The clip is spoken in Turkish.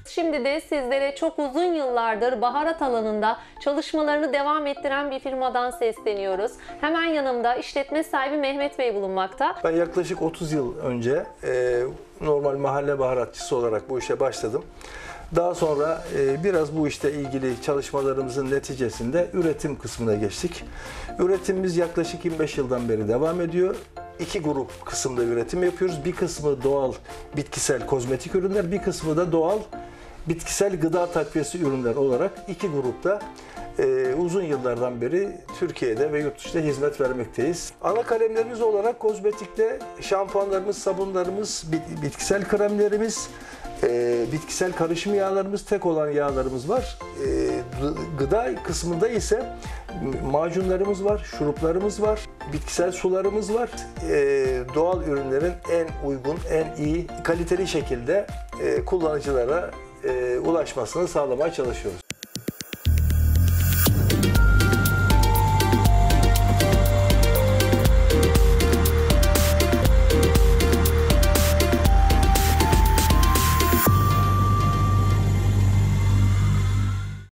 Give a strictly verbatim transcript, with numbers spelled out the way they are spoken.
Şimdi de sizlere çok uzun yıllardır baharat alanında çalışmalarını devam ettiren bir firmadan sesleniyoruz. Hemen yanımda işletme sahibi Mehmet Bey bulunmakta. Ben yaklaşık otuz yıl önce e, normal mahalle baharatçısı olarak bu işe başladım. Daha sonra e, biraz bu işte ilgili çalışmalarımızın neticesinde üretim kısmına geçtik. Üretimimiz yaklaşık yirmi beş yıldan beri devam ediyor. İki grup kısımda üretim yapıyoruz. Bir kısmı doğal bitkisel kozmetik ürünler, bir kısmı da doğal bitkisel gıda takviyesi ürünler olarak iki grupta e, uzun yıllardan beri Türkiye'de ve yurt dışında hizmet vermekteyiz. Ana kalemlerimiz olarak kozmetikte şampuanlarımız, sabunlarımız, bitkisel kremlerimiz, E, bitkisel karışım yağlarımız, tek olan yağlarımız var. E, gıda kısmında ise macunlarımız var, şuruplarımız var, bitkisel sularımız var. E, doğal ürünlerin en uygun, en iyi, kaliteli şekilde e, kullanıcılara e, ulaşmasını sağlamaya çalışıyoruz.